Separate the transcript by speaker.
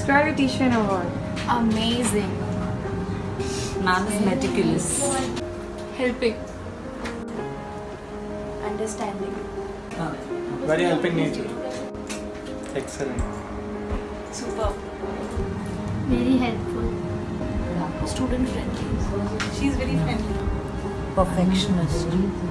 Speaker 1: Describe your teacher in a word.
Speaker 2: Amazing.
Speaker 3: Ma'am is meticulous.
Speaker 2: Helping.
Speaker 4: Understanding.
Speaker 5: Very helping nature. Excellent.
Speaker 2: Superb.
Speaker 4: Very helpful.
Speaker 2: Student friendly. She's very friendly.
Speaker 3: Perfectionist.